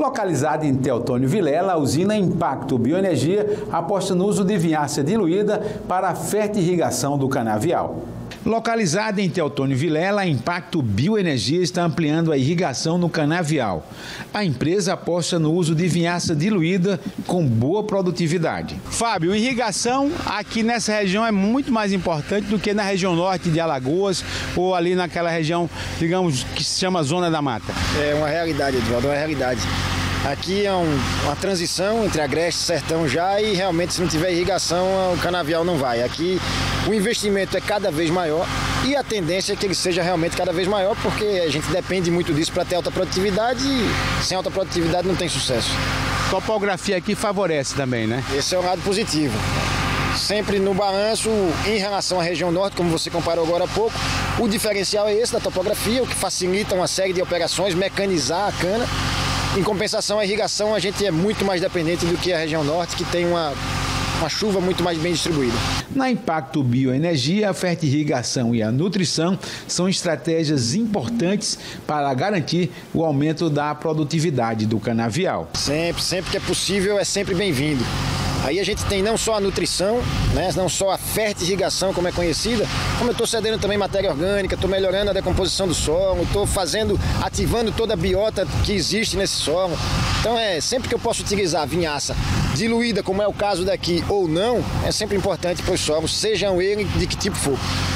Localizada em Teotônio Vilela, a usina Impacto Bioenergia aposta no uso de vinhaça diluída para a fertirrigação do canavial. Localizada em Teotônio Vilela, a Impacto Bioenergia está ampliando a irrigação no canavial. A empresa aposta no uso de vinhaça diluída com boa produtividade. Fábio, irrigação aqui nessa região é muito mais importante do que na região norte de Alagoas ou ali naquela região, digamos, que se chama Zona da Mata. É uma realidade, Edvaldo, é uma realidade. Aqui é uma transição entre agreste e sertão já e realmente se não tiver irrigação o canavial não vai. Aqui o investimento é cada vez maior e a tendência é que ele seja realmente cada vez maior porque a gente depende muito disso para ter alta produtividade e sem alta produtividade não tem sucesso. A topografia aqui favorece também, né? Esse é o lado positivo. Sempre no balanço, em relação à região norte, como você comparou agora há pouco, o diferencial é esse da topografia, o que facilita uma série de operações, mecanizar a cana. Em compensação, a irrigação, a gente é muito mais dependente do que a região norte, que tem uma chuva muito mais bem distribuída. Na Impacto Bioenergia, a fertirrigação e a nutrição são estratégias importantes para garantir o aumento da produtividade do canavial. Sempre que é possível, é sempre bem-vindo. Aí a gente tem não só a nutrição, né, não só a fertirrigação, como é conhecida, como eu estou cedendo também matéria orgânica, estou melhorando a decomposição do solo, estou ativando toda a biota que existe nesse solo. Então sempre que eu posso utilizar vinhaça diluída, como é o caso daqui, ou não, é sempre importante para os solos, sejam eles de que tipo for.